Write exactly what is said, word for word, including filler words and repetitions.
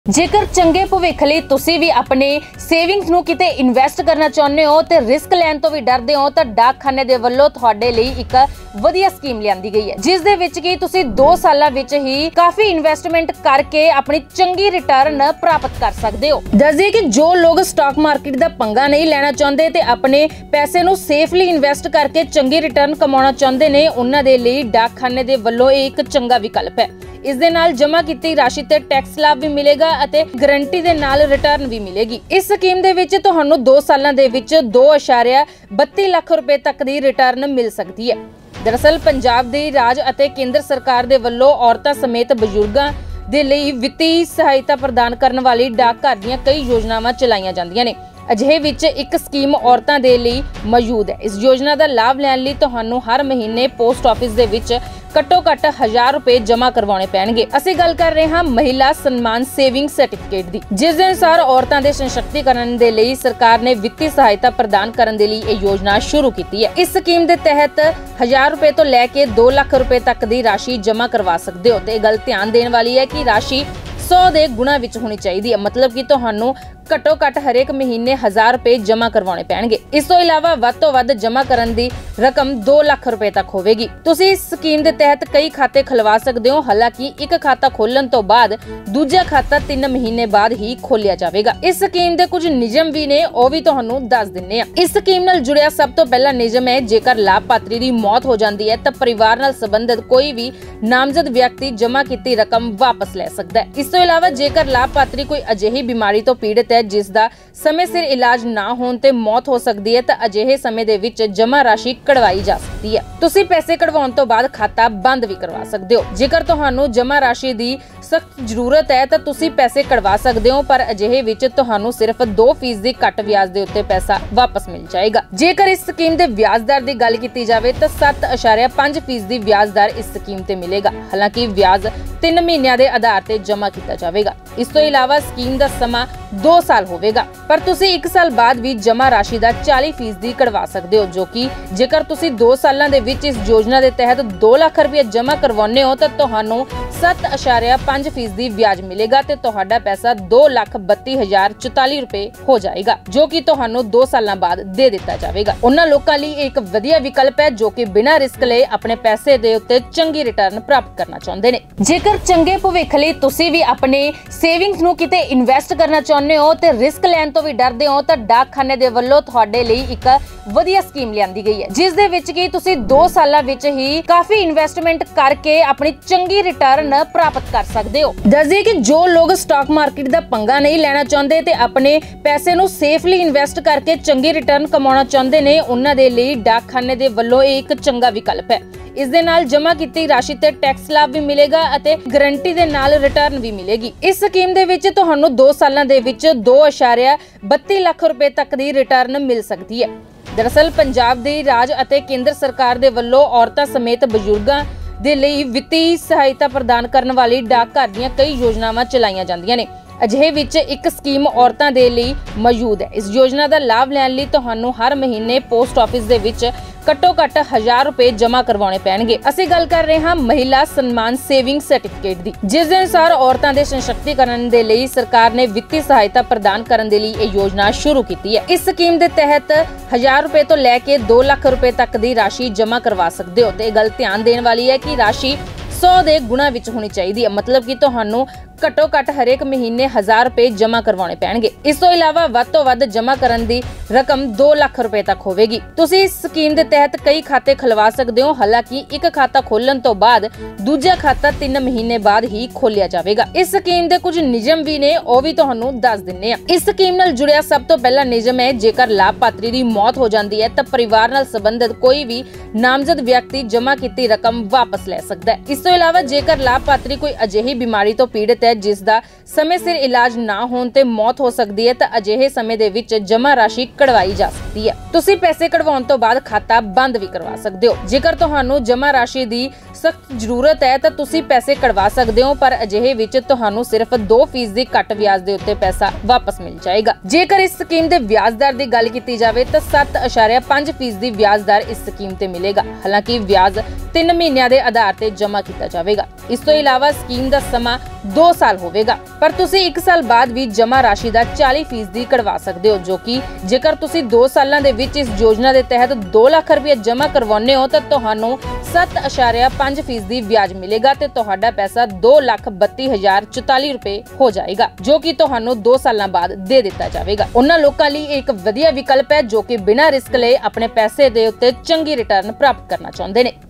जेकर चंगे भविख लई तुसीं भी अपने सेविंग्स नूं किते इन्वेस्ट करना चाहुंदे हो ते रिस्क लैण तो भी डरदे हो तां डाकखाने दे वल्लों तुहाडे लई एक वधिया स्कीम लिआंदी गई है जिस दे विच कि तुसीं दो सालां विच ही काफी इन्वेस्टमेंट करके अपनी चंगी रिटर्न प्राप्त कर सकदे हो। दस दईए कि जो लोग स्टॉक मार्केट दा पंगा नहीं लेना चाहुंदे ते अपने पैसे नूं सेफली इन्वेस्ट करके चंगी रिटर्न कमाउणा चाहुंदे ने उन्हां दे लई डाकखाने दे वल्लों एक चंगा विकल्प है। इस दे नाल जमा कीती राशि ते टैक्स लाभ भी मिलेगा ਅਤੇ ਗਾਰੰਟੀ ਦੇ ਨਾਲ ਰਿਟਰਨ ਵੀ ਮਿਲੇਗੀ। ਇਸ ਸਕੀਮ ਦੇ ਵਿੱਚ ਤੁਹਾਨੂੰ दो ਸਾਲਾਂ ਦੇ ਵਿੱਚ दो दशमलव बत्ती ਲੱਖ ਰੁਪਏ ਤੱਕ ਦੀ ਰਿਟਰਨ ਮਿਲ ਸਕਦੀ ਹੈ। ਦਰਅਸਲ ਪੰਜਾਬ ਦੀ ਰਾਜ ਅਤੇ ਕੇਂਦਰ ਸਰਕਾਰ ਦੇ ਵੱਲੋਂ ਔਰਤਾਂ ਸਮੇਤ ਬਜ਼ੁਰਗਾਂ ਦੇ ਲਈ ਵਿੱਤੀ ਸਹਾਇਤਾ ਪ੍ਰਦਾਨ ਕਰਨ ਵਾਲੀ ਡਾਕਘਰ ਦੀਆਂ ਕਈ ਯੋਜਨਾਵਾਂ ਚਲਾਈਆਂ ਜਾਂਦੀਆਂ ਨੇ। ਅਜਿਹੇ ਵਿੱਚ ਇੱਕ ਸਕੀਮ ਔਰਤਾਂ ਦੇ ਲਈ ਮੌਜੂਦ ਹੈ। ਇਸ ਯੋਜਨਾ ਦਾ ਲਾਭ ਲੈਣ ਲਈ ਤੁਹਾਨੂੰ ਹਰ ਮਹੀਨੇ ਪੋਸਟ ਆਫਿਸ ਦੇ ਵਿੱਚ ਘੱਟੋ ਘੱਟ ਹਜ਼ਾਰ ਰੁਪਏ ਜਮ੍ਹਾਂ ਕਰਵਾਉਣੇ ਪੈਣਗੇ। ਅਸੀਂ ਗੱਲ ਕਰ ਰਹੇ ਹਾਂ ਮਹਿਲਾ ਸਨਮਾਨ ਸੇਵਿੰਗ ਸਰਟੀਫਿਕੇਟ ਦੀ, ਜਿਸ ਦੇ ਅਨੁਸਾਰ ਔਰਤਾਂ ਦੇ ਸਸ਼ਕਤੀਕਰਨ ਦੇ ਲਈ ਸਰਕਾਰ ਨੇ ਵਿੱਤੀ ਸਹਾਇਤਾ ਪ੍ਰਦਾਨ ਕਰਨ ਦੇ ਲਈ ਇਹ ਯੋਜਨਾ ਸ਼ੁਰੂ ਕੀਤੀ ਹੈ। ਇਸ ਸਕੀਮ ਦੇ ਤਹਿਤ ਹਜ਼ਾਰ ਰੁਪਏ ਤੋਂ ਲੈ ਕੇ दो ਲੱਖ ਰੁਪਏ ਤੱਕ ਦੀ ਰਾਸ਼ੀ ਜਮ੍ਹਾਂ ਕਰਵਾ ਸਕਦੇ ਹੋ ਤੇ ਇਹ ਗੱਲ ਧਿਆਨ ਦੇਣ ਵਾਲੀ ਹੈ ਕਿ ਰਾਸ਼ੀ सौ ਦੇ ਗੁਣਾ ਵਿੱਚ ਹੋਣੀ ਚਾਹੀਦੀ ਹੈ। ਮਤਲਬ ਕਿ ਤੁਹਾਨੂੰ ਘੱਟੋ ਘੱਟ ਹਰੇਕ ਮਹੀਨੇ ਹਜ਼ਾਰ ਰੁਪਏ ਜਮ੍ਹਾਂ ਕਰਵਾਉਣੇ ਪੈਣਗੇ। ਇਸ ਤੋਂ ਇਲਾਵਾ ਵੱਧ ਤੋਂ ਵੱਧ ਜਮ੍ਹਾਂ ਕਰਨ ਦੀ ਰਕਮ दो ਲੱਖ ਰੁਪਏ ਤੱਕ ਹੋਵੇਗੀ। ਤੁਸੀਂ ਇਸ ਸਕੀਮ ਦੇ ਤਹਿਤ ਕਈ ਖਾਤੇ ਖੁਲਵਾ ਸਕਦੇ ਹੋ। ਹਾਲਾਂਕਿ ਇੱਕ ਖਾਤਾ ਖੋਲਣ ਤੋਂ ਬਾਅਦ ਦੂਜਾ ਖਾਤਾ ਤਿੰਨ ਮਹੀਨੇ ਬਾਅਦ ਹੀ ਖੋਲਿਆ ਜਾਵੇਗਾ। ਇਸ ਸਕੀਮ ਦੇ ਕੁਝ ਨਿਯਮ ਵੀ ਨੇ, ਉਹ ਵੀ ਤੁਹਾਨੂੰ ਦੱਸ ਦਿੰਨੇ ਆ। ਇਸ ਸਕੀਮ ਨਾਲ ਜੁੜਿਆ ਸਭ ਤੋਂ ਪਹਿਲਾ ਨਿਯਮ ਹੈ, ਜੇਕਰ ਲਾਭਪਾਤਰੀ ਦੀ ਮੌਤ ਹੋ ਜਾਂਦੀ ਹੈ ਤਾਂ ਪਰਿਵਾਰ ਨਾਲ ਸੰਬੰਧਿਤ ਕੋਈ ਵੀ ਨਾਮਜ਼ਦ ਵਿਅਕਤੀ ਜਮ੍ਹਾਂ ਕੀਤੀ ਰਕਮ ਵਾਪਸ ਲੈ ਸਕਦਾ ਹੈ। ਇਸ ਤੋਂ ਇਲਾਵਾ ਜੇਕਰ ਲਾਭਪਾਤਰੀ ਕੋਈ ਅਜਿਹੀ ਬਿਮਾਰੀ ਤੋਂ ਪੀੜਤ ਹੈ ਜਿਸ ਦਾ ਸਮੇਂ ਸਿਰ ਇਲਾਜ ਨਾ ਹੋਣ ਤੇ ਮੌਤ ਹੋ ਸਕਦੀ ਹੈ ਤਾਂ ਅਜਿਹੇ ਸਮੇਂ ਦੇ ਵਿੱਚ ਜਮ੍ਹਾਂ ਰਾਸ਼ੀ ਕਢਵਾਈ ਜਾ ਸਕਦੀ ਹੈ। ਤੁਸੀਂ ਪੈਸੇ ਕਢਵਾਉਣ ਤੋਂ ਬਾਅਦ ਖਾਤਾ ਬੰਦ ਵੀ ਕਰਵਾ ਸਕਦੇ ਹੋ। ਜੇਕਰ ਤੁਹਾਨੂੰ ਜਮ੍ਹਾਂ ਰਾਸ਼ੀ ਦੀ ਸਖਤ ਜ਼ਰੂਰਤ ਹੈ ਤਾਂ ਤੁਸੀਂ ਪੈਸੇ ਕਢਵਾ ਸਕਦੇ ਹੋ, ਪਰ ਅਜਿਹੇ ਵਿੱਚ ਤੁਹਾਨੂੰ ਸਿਰਫ ਦੋ ਫੀਸਦੀ ਦੀ ਘੱਟ ਵਿਆਜ ਦੇ ਉੱਤੇ ਪੈਸਾ ਵਾਪਸ ਮਿਲ ਜਾਏਗਾ। ਜੇਕਰ ਇਸ ਸਕੀਮ ਦੇ ਵਿਆਜ ਦਰ ਦੀ ਗੱਲ ਕੀਤੀ ਜਾਵੇ ਤਾਂ ਸੱਤ ਦਸ਼ਮਲਵ ਪੰਜ ਫੀਸਦੀ ਦੀ ਵਿਆਜ ਦਰ ਇਸ ਸਕੀਮ ਤੇ ਮਿਲੇਗਾ। ਹਾਲਾਂਕਿ ਵਿਆਜ ਤਿੰਨ ਮਹੀਨਿਆਂ ਦੇ ਆਧਾਰ ਤੇ ਜਮ੍ਹਾਂ ਕੀਤਾ ਜਾਵੇਗਾ। ਇਸ ਤੋਂ ਇਲਾਵਾ ਸਕੀਮ ਦਾ ਸਮਾਂ दो ਸਾਲ ਹੋਵੇਗਾ, ਪਰ ਤੁਸੀਂ ਇੱਕ ਸਾਲ ਬਾਅਦ ਵੀ ਜਮ੍ਹਾਂ ਰਾਸ਼ੀ ਦਾ ਚਾਲੀ ਫੀਸਦੀ ਕਢਵਾ ਸਕਦੇ ਹੋ, ਜੋ ਕਿ ਜੇਕਰ ਤੁਸੀਂ ਦੋ ਸਾਲਾਂ ਦੇ ਵਿੱਚ ਇਸ ਯੋਜਨਾ ਦੇ ਤਹਿਤ दो ਲੱਖ ਰੁਪਏ ਜਮ੍ਹਾਂ ਕਰਵਾਉਂਦੇ ਹੋ ਤਾਂ ਤੁਹਾਨੂੰ ਸੱਤ ਦਸ਼ਮਲਵ ਪੰਜ ਫੀਸਦੀ ਵਿਆਜ ਮਿਲੇਗਾ ਤੇ ਤੁਹਾਡਾ ਪੈਸਾ दो ਲੱਖ ਬੱਤੀ ਹਜ਼ਾਰ ਚੁਤਾਲੀ ਰੁਪਏ ਹੋ ਜਾਏਗਾ, ਜੋ ਕਿ ਤੁਹਾਨੂੰ ਦੋ ਸਾਲਾਂ ਬਾਅਦ ਦੇ ਦਿੱਤਾ ਜਾਵੇਗਾ। ਉਹਨਾਂ ਲੋਕਾਂ ਲਈ ਇੱਕ ਵਧੀਆ ਵਿਕਲਪ ਹੈ ਜੋ ਕਿ ਬਿਨਾਂ ਰਿਸਕ ਲਏ ਆਪਣੇ ਪੈਸੇ ਦੇ ਉੱਤੇ ਚੰਗੀ ਰਿਟਰਨ ਪ੍ਰਾਪਤ ਕਰਨਾ ਚਾਹੁੰਦੇ ਨੇ। ਜੇਕਰ ਚੰਗੇ ਭਵਿੱਖ ਲਈ ਤੁਸੀਂ ਵੀ ਆਪਣੇ ਸੇਵਿੰਗਸ ਨੂੰ ਕਿਤੇ ਇਨਵੈਸਟ ਕਰਨਾ ਚਾਹੁੰਦੇ ਹੋ ਤੇ ਰਿਸਕ ਲੈਣ ਤੋਂ ਵੀ ਡਰਦੇ ਹੋ ਤਾਂ ਡਾਕਖਾਨੇ ਦੇ ਵੱਲੋਂ ਤੁਹਾਡੇ ਲਈ ਇੱਕ ਵਧੀਆ ਸਕੀਮ ਲਿਆਂਦੀ ਗਈ ਹੈ, ਜਿਸ ਦੇ ਵਿੱਚ ਕਿ ਤੁਸੀਂ ਦੋ ਸਾਲਾਂ ਵਿੱਚ ਹੀ ਕਾਫੀ ਇਨਵੈਸਟਮੈਂਟ ਕਰਕੇ ਆਪਣੀ ਚੰਗੀ ਰਿਟਰਨ ਪ੍ਰਾਪਤ ਕਰ ਸਕਦੇ ਹੋ। ਦੱਸ ਦਈਏ ਕਿ ਜੋ ਲੋਕ ਸਟਾਕ ਮਾਰਕੀਟ ਦਾ ਪੰਗਾ ਨਹੀਂ ਲੈਣਾ ਚਾਹੁੰਦੇ ਤੇ ਆਪਣੇ ਪੈਸੇ ਨੂੰ ਸੇਫਲੀ ਇਨਵੈਸਟ ਕਰਕੇ ਚੰਗੀ ਰਿਟਰਨ ਕਮਾਉਣਾ ਚਾਹੁੰਦੇ ਨੇ ਉਹਨਾਂ ਦੇ ਲਈ ਡਾਕਖਾਨੇ ਦੇ ਵੱਲੋਂ ਇਹ ਇੱਕ ਚੰਗਾ ਵਿਕਲਪ ਹੈ। ਇਸ ਦੇ ਨਾਲ ਜਮ੍ਹਾਂ ਕੀਤੀ ਰਾਸ਼ੀ ਤੇ ਟੈਕਸ ਲਾਭ ਵੀ ਮਿਲੇਗਾ ਅਤੇ ਗਾਰੰਟੀ ਦੇ ਨਾਲ ਰਿਟਰਨ ਵੀ ਮਿਲੇਗੀ। ਇਸ ਸਕੀਮ ਦੇ ਵਿੱਚ ਤੁਹਾਨੂੰ दो ਸਾਲਾਂ ਦੇ ਵਿੱਚ दो दशमलव बत्ती ਲੱਖ ਰੁਪਏ ਤੱਕ ਦੀ ਰਿਟਰਨ ਮਿਲ ਸਕਦੀ ਹੈ। ਦਰਅਸਲ ਪੰਜਾਬ ਦੀ ਰਾਜ ਅਤੇ ਕੇਂਦਰ ਸਰਕਾਰ ਦੇ ਵੱਲੋਂ ਔਰਤਾਂ ਸਮੇਤ ਬਜ਼ੁਰਗਾਂ ਦੇ ਲਈ ਵਿੱਤੀ ਸਹਾਇਤਾ ਪ੍ਰਦਾਨ ਕਰਨ ਵਾਲੀ ਡਾਕਘਰ ਦੀਆਂ ਕਈ ਯੋਜਨਾਵਾਂ ਚਲਾਈਆਂ ਜਾਂਦੀਆਂ ਨੇ। ਅਜਿਹੇ ਵਿੱਚ ਇੱਕ ਸਕੀਮ ਔਰਤਾਂ ਦੇ ਲਈ ਮੌਜੂਦ ਹੈ। ਇਸ ਯੋਜਨਾ ਦਾ ਲਾਭ ਲੈਣ ਲਈ ਤੁਹਾਨੂੰ ਹਰ ਮਹੀਨੇ ਪੋਸਟ ਆਫਿਸ ਦੇ ਵਿੱਚ ਘੱਟੋ ਘੱਟ ਹਜ਼ਾਰ ਰੁਪਏ ਜਮ੍ਹਾਂ ਕਰਵਾਉਣੇ ਪੈਣਗੇ। ਅਸੀਂ ਗੱਲ ਕਰ ਰਹੇ ਹਾਂ ਮਹਿਲਾ ਸਨਮਾਨ ਸੇਵਿੰਗ ਸਰਟੀਫਿਕੇਟ ਦੀ, ਜਿਸ ਦੇ ਅਨੁਸਾਰ ਔਰਤਾਂ ਦੇ ਸਸ਼ਕਤੀਕਰਨ ਦੇ ਲਈ ਸਰਕਾਰ ਨੇ ਵਿੱਤੀ ਸਹਾਇਤਾ ਪ੍ਰਦਾਨ ਕਰਨ ਦੇ ਲਈ ਇਹ ਯੋਜਨਾ ਸ਼ੁਰੂ ਕੀਤੀ ਹੈ। ਇਸ ਸਕੀਮ ਦੇ ਤਹਿਤ ਹਜ਼ਾਰ ਰੁਪਏ ਤੋਂ ਲੈ ਕੇ दो ਲੱਖ ਰੁਪਏ ਤੱਕ ਦੀ ਰਾਸ਼ੀ ਜਮ੍ਹਾਂ ਕਰਵਾ ਸਕਦੇ ਹੋ ਤੇ ਇਹ ਗੱਲ ਧਿਆਨ ਦੇਣ ਵਾਲੀ ਹੈ ਕਿ ਰਾਸ਼ੀ सौ ਦੇ ਗੁਣਾ ਵਿੱਚ ਹੋਣੀ ਚਾਹੀਦੀ ਹੈ। ਮਤਲਬ ਕਿ ਤੁਹਾਨੂੰ ਘੱਟੋ ਘੱਟ ਹਰੇਕ ਮਹੀਨੇ ਹਜ਼ਾਰ ਰੁਪਏ ਜਮ੍ਹਾਂ ਕਰਵਾਉਣੇ ਪੈਣਗੇ। ਇਸ ਤੋਂ ਇਲਾਵਾ ਵੱਧ ਤੋਂ ਵੱਧ ਜਮ੍ਹਾਂ ਕਰਨ ਦੀ ਰਕਮ दो ਲੱਖ ਰੁਪਏ ਤੱਕ ਹੋਵੇਗੀ। ਤੁਸੀਂ ਇਸ ਸਕੀਮ ਦੇ ਤਹਿਤ ਕਈ ਖਾਤੇ ਖੁਲਵਾ ਸਕਦੇ ਹੋ। ਹਾਲਾਂਕਿ ਇੱਕ ਖਾਤਾ ਖੋਲਣ ਤੋਂ ਬਾਅਦ ਦੂਜਾ ਖਾਤਾ ਤਿੰਨ ਮਹੀਨੇ ਬਾਅਦ ਹੀ ਖੋਲਿਆ ਜਾਵੇਗਾ। ਇਸ ਸਕੀਮ ਦੇ ਕੁਝ ਨਿਯਮ ਵੀ ਨੇ, ਉਹ ਵੀ ਤੁਹਾਨੂੰ ਦੱਸ ਦਿੰਨੇ ਆ। ਇਸ ਸਕੀਮ ਨਾਲ ਜੁੜਿਆ ਸਭ ਤੋਂ ਪਹਿਲਾ ਨਿਯਮ ਹੈ, ਜੇਕਰ ਲਾਭਪਾਤਰੀ ਦੀ ਮੌਤ ਹੋ ਜਾਂਦੀ ਹੈ ਤਾਂ ਪਰਿਵਾਰ ਨਾਲ ਸੰਬੰਧਿਤ ਕੋਈ ਵੀ ਨਾਮਜ਼ਦ ਵਿਅਕਤੀ ਜਮ੍ਹਾਂ ਕੀਤੀ ਰਕਮ ਵਾਪਸ ਲੈ ਸਕਦਾ ਹੈ। ਇਸ ਤੋਂ ਇਲਾਵਾ ਜੇਕਰ ਲਾਭਪਾਤਰੀ ਕੋਈ ਅਜਿਹੀ ਬਿਮਾਰੀ ਤੋਂ ਪੀੜਤ ਹੈ ਜਿਸ ਦਾ ਸਮੇਂ ਸਿਰ ਇਲਾਜ ਨਾ ਹੋਣ ਤੇ ਮੌਤ ਹੋ ਸਕਦੀ ਹੈ ਤਾਂ ਅਜਿਹੇ ਸਮੇਂ ਦੇ ਵਿੱਚ ਜਮ੍ਹਾਂ ਰਾਸ਼ੀ ਕਢਵਾਈ ਜਾ ਸਕਦੀ ਹੈ। ਤੁਸੀਂ ਪੈਸੇ ਕਢਵਾਉਣ ਤੋਂ ਬਾਅਦ ਖਾਤਾ ਬੰਦ ਵੀ ਕਰਵਾ ਸਕਦੇ ਹੋ। ਜੇਕਰ ਤੁਹਾਨੂੰ ਜਮ੍ਹਾਂ ਰਾਸ਼ੀ ਦੀ ਸਖਤ ਜ਼ਰੂਰਤ ਹੈ ਤਾਂ ਤੁਸੀਂ ਪੈਸੇ ਕਢਵਾ ਸਕਦੇ ਹੋ, ਪਰ ਅਜਿਹੇ ਵਿੱਚ ਤੁਹਾਨੂੰ ਸਿਰਫ ਦੋ ਫੀਸਦੀ ਦੀ ਘੱਟ ਵਿਆਜ ਦੇ ਉੱਤੇ ਪੈਸਾ ਵਾਪਸ ਮਿਲ ਜਾਏਗਾ। ਜੇਕਰ ਇਸ ਸਕੀਮ ਦੇ ਵਿਆਜ ਦਰ ਦੀ ਗੱਲ ਕੀਤੀ ਜਾਵੇ ਤਾਂ ਸੱਤ ਦਸ਼ਮਲਵ ਪੰਜ ਫੀਸਦੀ ਦੀ ਵਿਆਜ ਦਰ ਇਸ ਸਕੀਮ ਤੇ ਮਿਲੇਗਾ। ਹਾਲਾਂਕਿ ਵਿਆਜ ਤਿੰਨ ਮਹੀਨਿਆਂ ਦੇ ਆਧਾਰ ਤੇ ਜਮ੍ਹਾਂ ਕੀਤਾ ਜਾਵੇਗਾ। ਇਸ ਤੋਂ ਇਲਾਵਾ ਸਕੀਮ ਦਾ ਸਮਾਂ दो ਸਾਲ ਹੋਵੇਗਾ। ਪਰ ਤੁਸੀਂ ਇੱਕ ਸਾਲ ਬਾਅਦ ਵੀ ਜਮ੍ਹਾਂ ਰਾਸ਼ੀ ਦਾ ਚਾਲੀ ਫੀਸਦੀ ਕਢਵਾ ਸਕਦੇ ਹੋ, ਜੋ ਕਿ ਜੇਕਰ ਤੁਸੀਂ ਦੋ ਸਾਲਾਂ ਦੇ ਵਿੱਚ ਇਸ ਯੋਜਨਾ ਦੇ ਤਹਿਤ ਦੋ ਲੱਖ ਰੁਪਏ ਜਮ੍ਹਾਂ ਕਰਵਾਉਂਦੇ ਹੋ ਤਾਂ ਤੁਹਾਨੂੰ ਸੱਤ ਦਸ਼ਮਲਵ ਪੰਜ ਫੀਸਦੀ ਵਿਆਜ ਮਿਲੇਗਾ ਤੇ ਤੁਹਾਡਾ ਪੈਸਾ ਦੋ ਲੱਖ ਬੱਤੀ ਹਜ਼ਾਰ ਚੁਤਾਲੀ ਰੁਪਏ ਹੋ ਜਾਏਗਾ, ਜੋ ਕਿ ਤੁਹਾਨੂੰ ਦੋ ਸਾਲਾਂ ਬਾਅਦ ਦੇ ਦਿੱਤਾ ਜਾਵੇਗਾ। ਉਹਨਾਂ ਲੋਕਾਂ ਲਈ ਇਹ ਇੱਕ ਵਧੀਆ ਵਿਕਲਪ ਹੈ ਜੋ ਕਿ ਬਿਨਾਂ ਰਿਸਕ ਲਏ ਆਪਣੇ ਪੈਸੇ ਦੇ ਉੱਤੇ ਚੰਗੀ ਰਿਟਰਨ ਪ੍ਰਾਪਤ ਕਰਨਾ ਚਾਹੁੰਦੇ ਨੇ।